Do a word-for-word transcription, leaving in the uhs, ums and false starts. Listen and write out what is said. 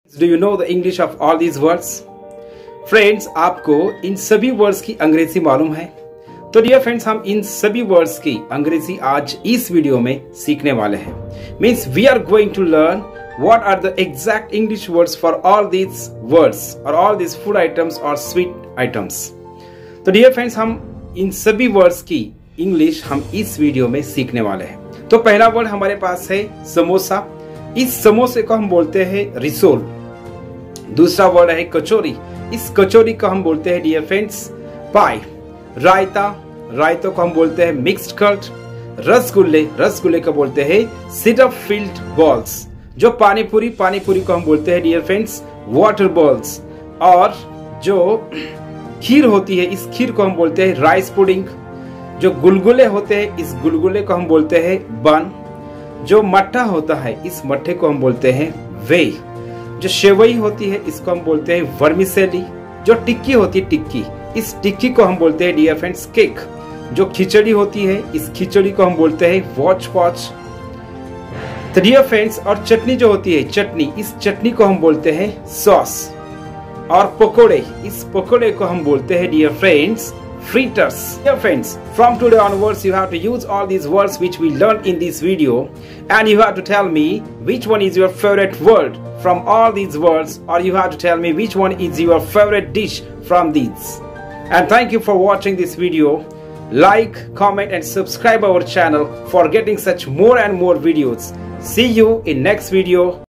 Do you know the English of all these words? Friends, आपको इन सभी words की अंग्रेजी मालूम है? तो डियर फ्रेंड्स, हम इन सभी वर्ड्स की अंग्रेजी आज इस वीडियो में सीखने वाले हैं। Means we are going to learn what are the exact English words for all these words or all these food items or sweet items. तो डियर फ्रेंड्स, हम इन सभी वर्ड्स की इंग्लिश हम इस वीडियो में सीखने वाले हैं। तो पहला वर्ड हमारे पास है समोसा। इस समोसे को हम बोलते हैं रिसोल। दूसरा वर्ड है कचौरी। इस कचौरी को हम बोलते हैं डियर फ्रेंड्स पाई। रायता, रायतों को हम बोलते हैं मिक्स्ड कर्ड। रसगुल्ले, रसगुल्ले को बोलते हैं सिरप फिल्ड बॉल्स। जो पानी पूरी, पानी पूरी को हम बोलते हैं डियर फ्रेंड्स वाटर बॉल्स। और जो खीर होती है, इस खीर को हम बोलते हैं राइस पुडिंग। जो गुलगुले होते हैं, इस गुलगुले को हम बोलते हैं बन। जो मट्ठा होता है, इस मट्ठे को हम बोलते हैं वेई। जो सेवई होती है, इसको हम बोलते हैं वर्मिसेली। जो टिक्की होती है टिक्की, इस टिक्की को हम बोलते हैं डियर फ्रेंड्स केक। जो खिचड़ी होती है, इस खिचड़ी को हम बोलते हैं वॉच पॉच। तो डियर फ्रेंड्स, और चटनी जो होती है चटनी, इस चटनी को हम बोलते हैं सॉस। और पकोड़े, इस पकोड़े को हम बोलते हैं dear friends fritters. Dear friends, from today onwards you have to use all these words which we learned in this video, and you have to tell me which one is your favorite word from all these words, or you have to tell me which one is your favorite dish from these. And thank you for watching this video. Like, comment and subscribe our channel for getting such more and more videos. See you in next video.